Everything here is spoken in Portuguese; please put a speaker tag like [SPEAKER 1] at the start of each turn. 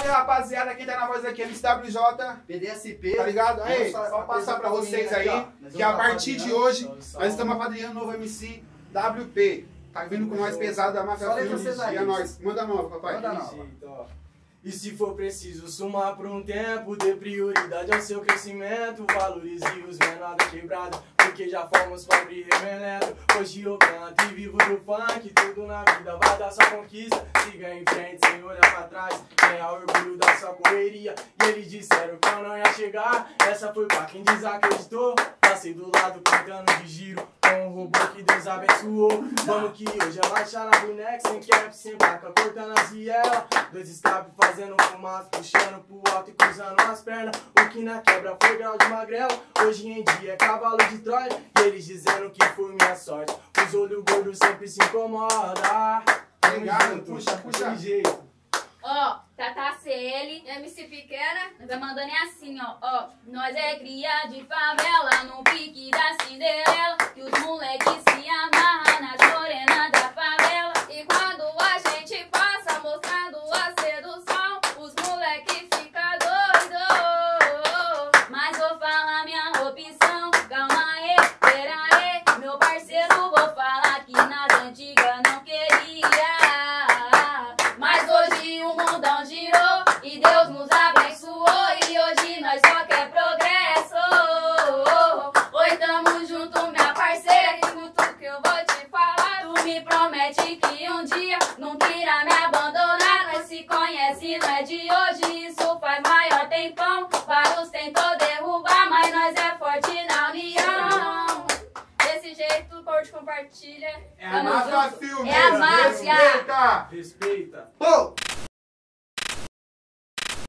[SPEAKER 1] Salve, rapaziada, quem tá na voz aqui é MCWJ,
[SPEAKER 2] PDSP.
[SPEAKER 1] tá ligado? Aí, só passar pra vocês aí, que a partir de hoje, nós estamos apadrinhando um novo MC WP. Tá vindo com nós pesado da Máfia Filmes, e é nóis. Manda nova, papai.
[SPEAKER 2] Manda nova.
[SPEAKER 3] E se for preciso sumar por um tempo, dê prioridade ao seu crescimento, valorize os menores quebrados, porque já fomos pobre e remelento. Hoje eu canto e vivo do funk, tudo na vida vai dar sua conquista. Siga em frente sem olhar pra trás, tenha orgulho da sua correria. E eles disseram que eu não ia chegar, essa foi pra quem desacreditou. Passei do lado cantando de giro, com um robô que Deus abençoou. Vamos que hoje é marchar na boneca, sem cap, sem placa, cortando as vielas. Dois escapes fazendo fumaça, puxando pro alto e cruzando as pernas. O que na quebra foi grau de magrelo, hoje em dia é cavalo de Troia. E eles dizendo que foi minha sorte, os olhos gordos sempre se incomodam.
[SPEAKER 1] Obrigado, puxa.
[SPEAKER 3] Jeito.
[SPEAKER 4] Ó, Tata CL, MC Pequena, nós vai mandando é assim, ó. Nós é cria de favela, no pique da Cinderela, que os moleques se amarram nas morenas da favela. E quando a gente passa mostrando a sedução, os moleques ficam doidos. Mas vou falar minha opção, calma aí, pera aí, meu parceiro, vou falar que nas antigas não queria. Mas hoje o mundão girou e Deus nos abençoou, e hoje nós só quer progresso. Oi, tamo junto, minha parceira, escuta o que eu vou te falar. Tu me promete que um dia nunca irá me abandonar. Nós se conhece, não é de hoje, isso faz maior tempão. Vários tentou derrubar, mas nós é forte na união. Desse jeito, curte, compartilha.
[SPEAKER 1] É a Máfia Filmes.
[SPEAKER 4] É a máfia.
[SPEAKER 1] Respeita.
[SPEAKER 3] Respeita.
[SPEAKER 1] Pô!